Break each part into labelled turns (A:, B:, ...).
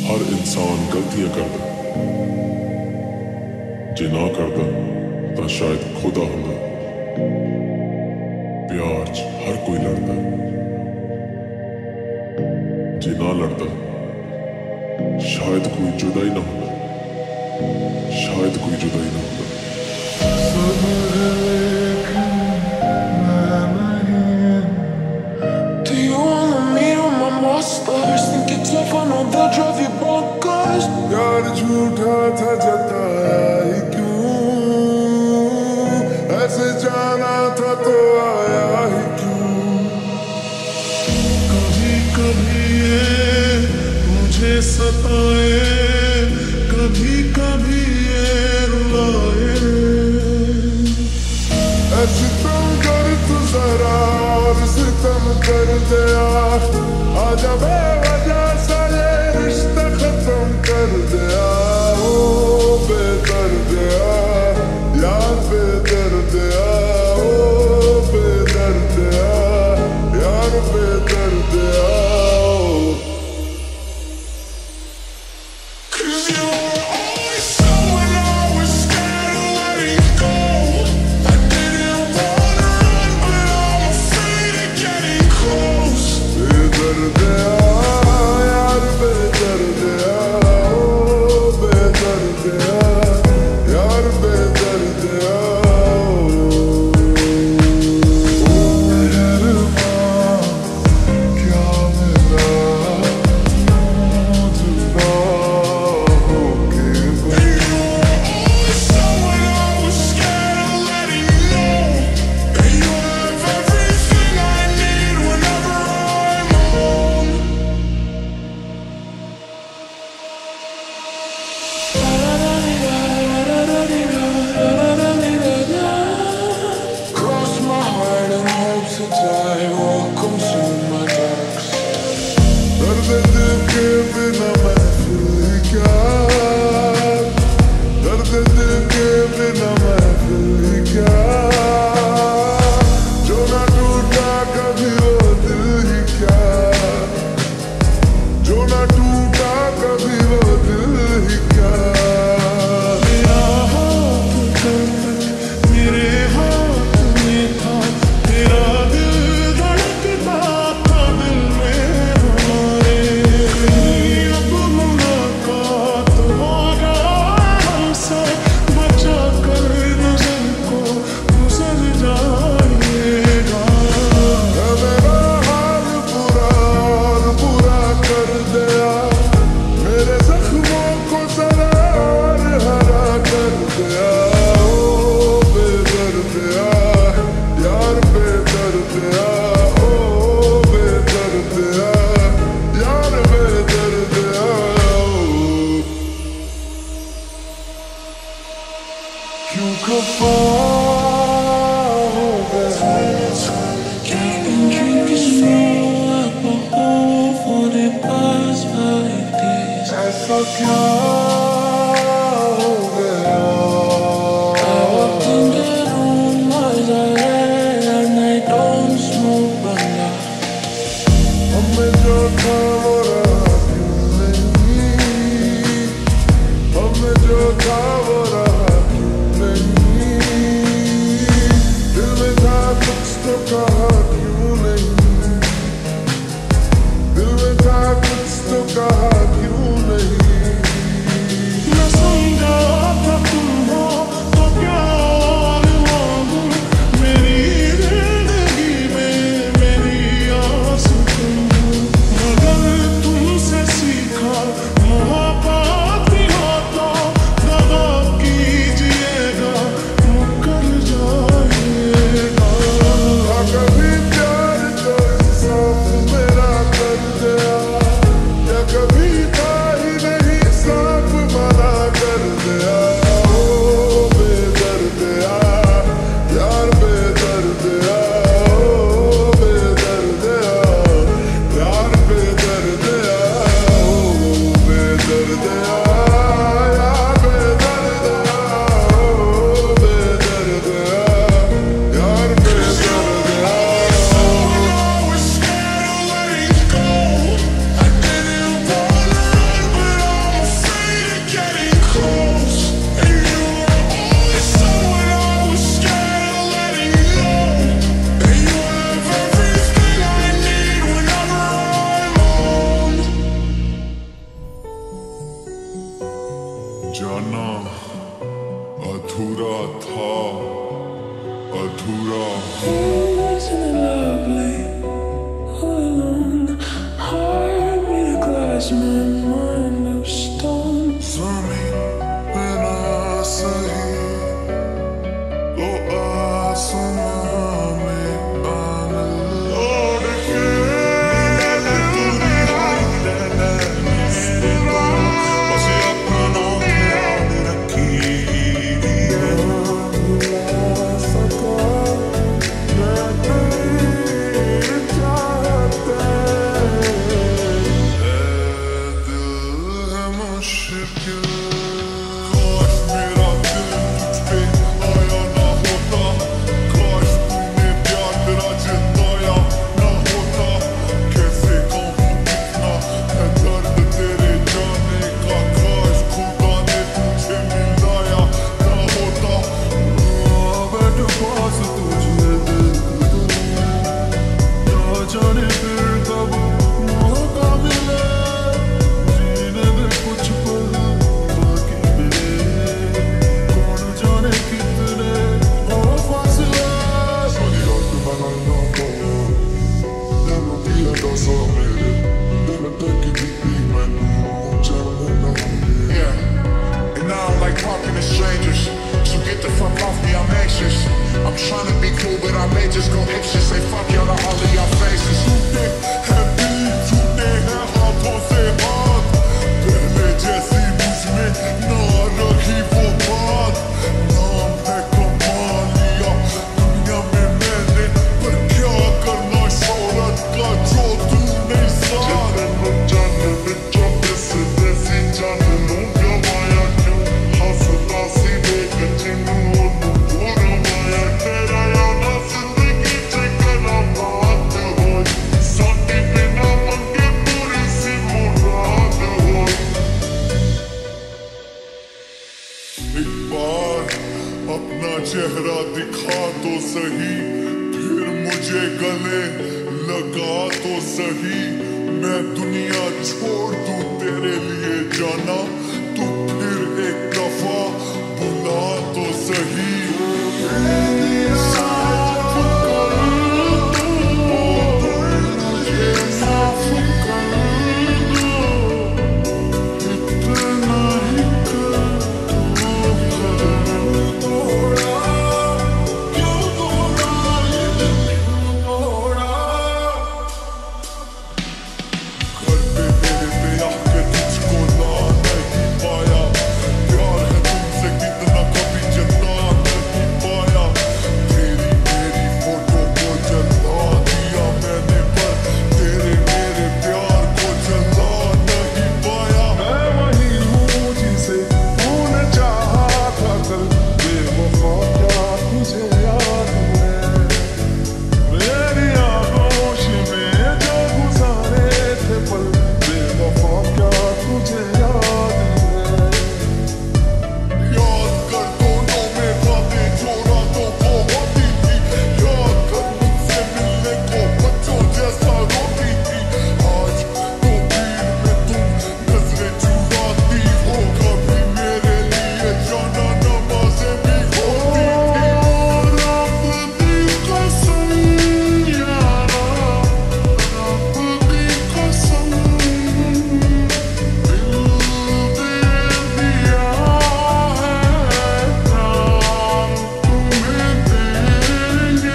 A: हर इंसान गलतियां करदा, जे ना करदा तां शायद खुदा हुंदा। प्यार च हर कोई लड़दा, जे ना लड़दा शायद कोई जुदा ही ना हुंदा, शायद कोई जुदा ही ना हुंदा।
B: Think it's tough, I know they'll drive you bonkers. यार झूठा था जताया ही क्यों, ऐसे जाना था तो आया ही क्यों। कभी कभी ये मुझे सताए, कभी कभी ये रुलाए। ऐसे तुम कर तू जरा और सितम कर दिया, आजा बेवजह सा ये रिश्ता खत्म कर दिया। ओ बेदर्दिया यार बेदर्दिया, ओ बेदर्दिया यार बेदर्दिया। Kami eyes, my mind of stone. Zami mera sahi, lo aasman mein aane lord ke turi hai rehna bas apna ख्याल rakhi Talking to strangers, so get the fuck off me, I'm anxious. I'm trying to be cool, but I may just go anxious. Say fuck y'all to all of y'all faces. Tune hai haathon se haath, pehle jaisi mujhme na rakhi wo baat. Naam hai kama liya duniya mein maine, par kya karna shohrat ka jo tu nahi sath. Janne mein jabe se desi janne gavaya kyun. एक बार अपना चेहरा दिखा तो सही, फिर मुझे गले लगा तो सही। मैं दुनिया छोड़ दूं तेरे लिए जाना, तू फिर एक दफा बुला तो सही।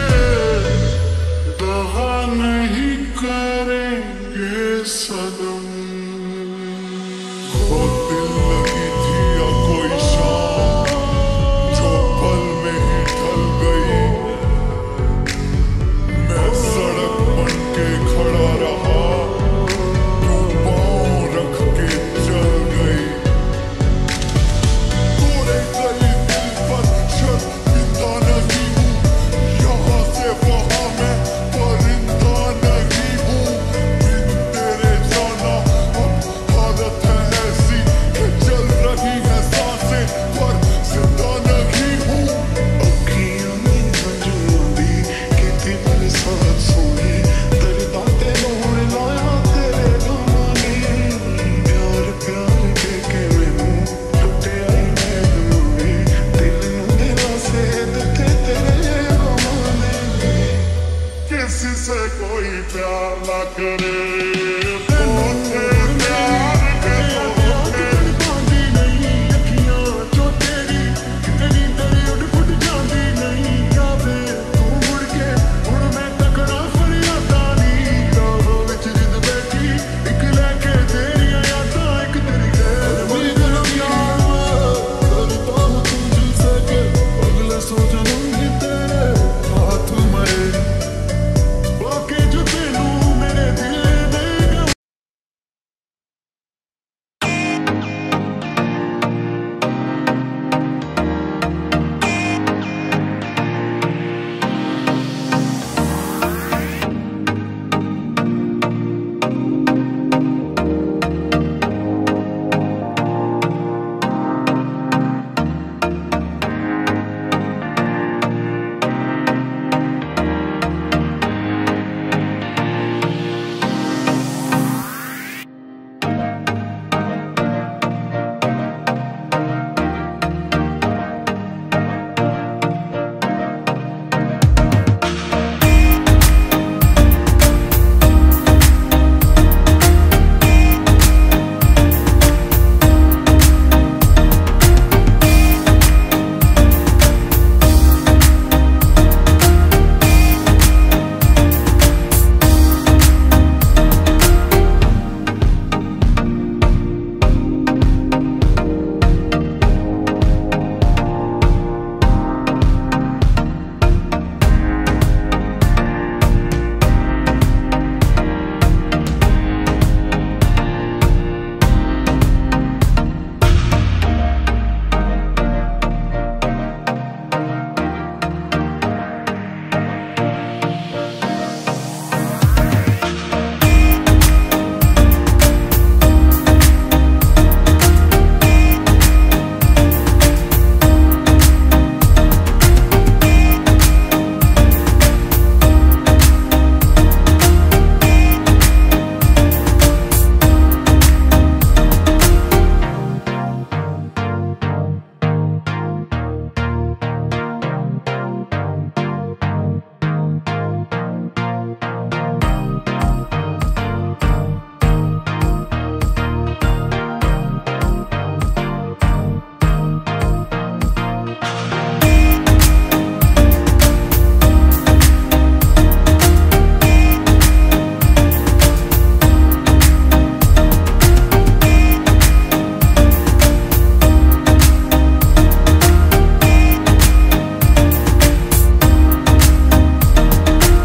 B: नहीं करेंगे सनम।